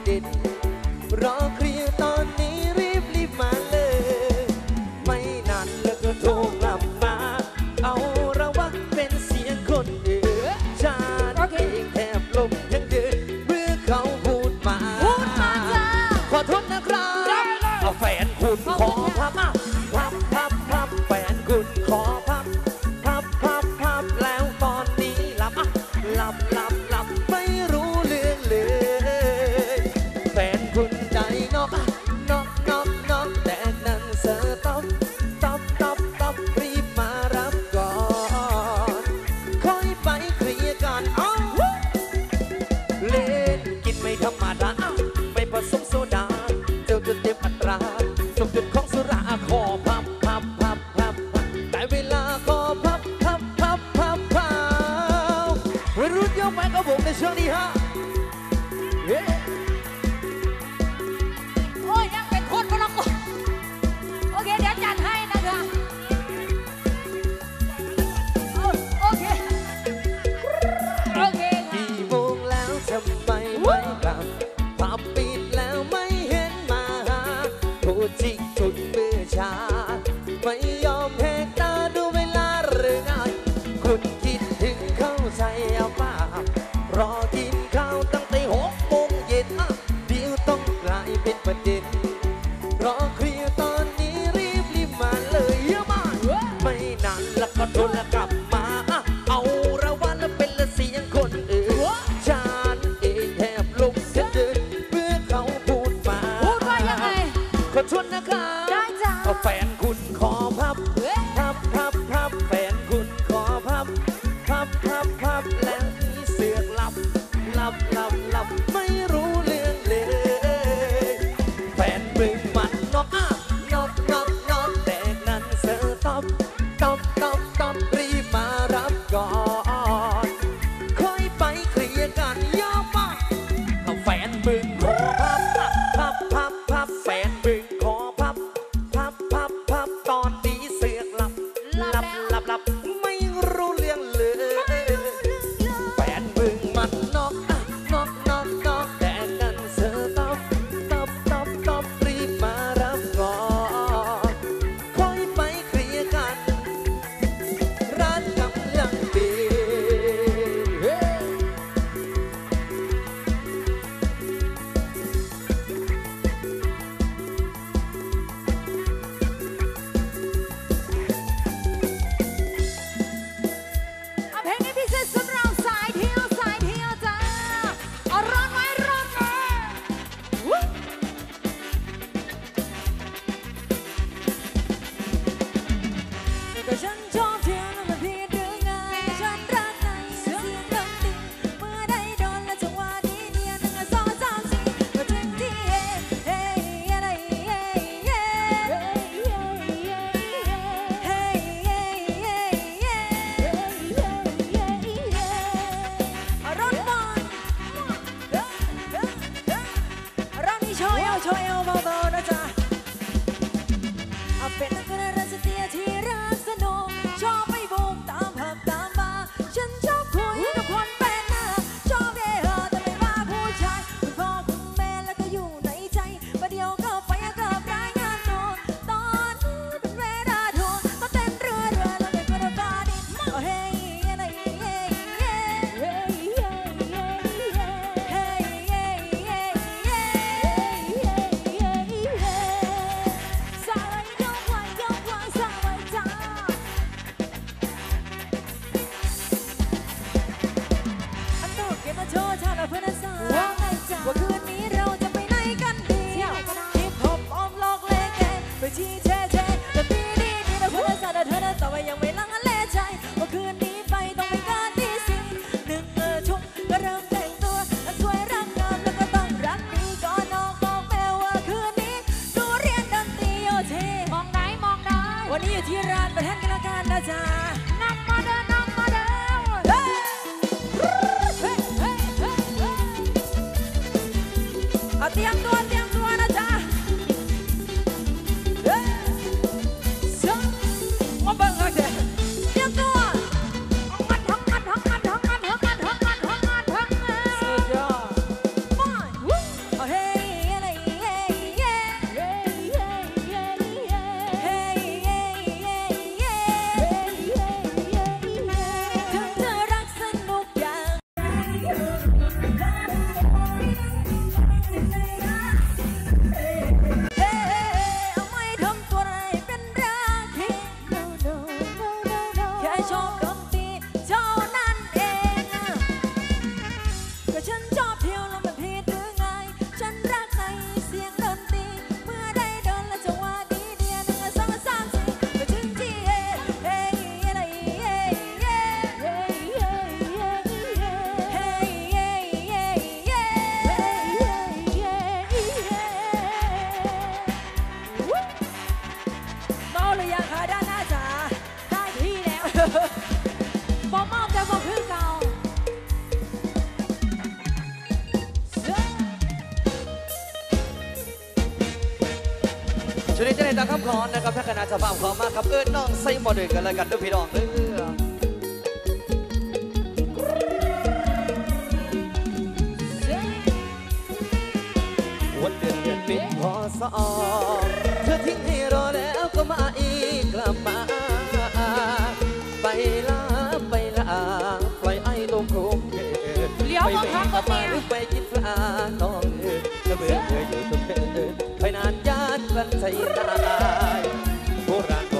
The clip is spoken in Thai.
เด็นรอเคลียร์ตอนนี้รีบมาเลยไม่นานแล้วก็โทรกลับมาเอาระวังเป็นเสียงคนอื่นฉันเองแทบลมทั้งเดือนเมื่อเขาพูดมาขอโทษนะครับเอาแฟนคุณขอพับแฟนคุณขอพับแล้วตอนนี้หลับไม่รู้เรื่องเลยแฟนคุณใจนอกแต่นั่นเสือต๊อบรีบมารับก่อนค่อยไปเคลียร์กันเล่นกินไม่ธรรมดาไม่ผสมโซดาเจ้าจะเต็มอัตราสมดุลของสุราขอพับแต่เวลาขอพับวัยรุ่นยกแม่ก็ผมในช่วงนี้ฮะโอ้ยยังเป็นคนพลังโอเคเดี๋ยวจัดให้นะคะโอเคกี่โมงแล้วทำไมไม่กลับผับปิดแล้วไม่เห็นมาหาพูดจริงจนเมื่อเช้าไม่ยอมแหกตาดูเวลาหรือไงคุณคิดถึงเข้าใจเอาป่ารอกินข้าวตั้งแต่6 โมงเย็นเดี๋ยวต้องกลายเป็นประเด็นรอเคลียร์ตอนนี้รีบมาเลยเยอะมากไม่นานแล้วก็โดนแล้วกลับมาเอาระวังเป็นละเสียงคนอื่นฉันเองแทบลุกเดินเมื่อเขาพูดมาว่ายังไงขอโทษนะคะได้จ้าแฟนคุณขอพับแฟนคุณขอพับแล้วมีเสือกหลับไม่รู้เรื่องเลยแฟนมึงมันนอกแต่นั่นเสือต๊อบรีบมารับก่อนค่อยไปเคลียร์กันย่อมากแฟนมึงขอพับแฟนมึงขอพับตอนนี้เสือกหลับไม่รู้เรื่องเลยแฟนมึงมันนอกแต่นั่นเสือต๊อบรีบมารับก่อนค่อยไปเคลียร์กันร้านกำลังดีเพลงนี้พิเศษสำหรับสายเที่ยวจ้าเอาร้อนไว้ก็ฉันชอบเที่ยวแล้วมันผิดหรือไงฉันรักในเสียงดนตรีเมื่อได้โดนและจังหวะนี้เนี่ย1 2 3 4ก็ถึงที่เฮ้อะไรร้อนบอลร้อนนี่โชว์เอวเบาๆนะจ๊ะเป็นนักเรียนสเตียที่รักสนุกชอบไปบุกตามผับตามบาร์ฉันชอบคุยกับคนเป็นหน้าชอบเย่อแต่ไม่ว่าผู้ชายคุณพ่อคุณแม่แล้วก็อยู่ในใจประเดี๋ยวก็ไปกับรายงานตัวตอนนี้เป็นเวลาโทรก็เต้นเรือแล้วเป็นคนบ้าดิเฮ้ยอะไรว่าคืนนี้เราจะไปไหนกันดีฮิปฮอปออมลอกเล่แกไปชี้แช่แต่ปีนี้มีแต่คนสาดเธอนั้นแต่ว่ายังไม่ลังเลใจว่าคืนนี้ไปต้องไปกันที่สิ1 ทุ่มก็เริ่มแต่งตัวสวยรักงามแล้วก็ต้องรักดีก่อนนอกบอกแม่ว่าคืนนี้ดูเรียนดนตรีโอเคมองไหนวันนี้อยู่ที่ร้านประเทศกันละกันนะจ๊ะนำมาเดินเตรียมตัวนะจ๊ะมาเบิ่งกันเถอะเตรียมตัวสุดยอดโอเคก็ฉันชอบเที่ยวแล้วมันผิดหรือไงฉันรักในเสียงดนตรีเมื่อได้เดินและจังหวะดีเดียว1 2 3 4ก็ถึงที่เฮ้เฮ้อะไรเฮ้เฮ้เฮ้เฮ้เฮ้เฮ้เฮ้เฮ้เฮ้เมาหรือยังคะด้านหน้าจ๋าได้ที่แล้วบ่เมาแต่บ่คือเก่าช่วงนี้จะได้ตามคำขอนะครับถ้าคณะเจ้าภาพขอมาครับน้องใส่หมอด้วยกันแล้วกันด้วยพี่น้องเด้อวันเดือนปีพศเธอทิ้งให้รอแล้วก็มาอีกกลับมาไปลาปล่อยไอ้ลมโคมเกิดเลี้ยวมาพักก็เนี่ยไปกินปลาน้องเอ๋ยจะเบื่ออยู่ตรงเธอไปนานญาติกลั้นใจตายโบราณ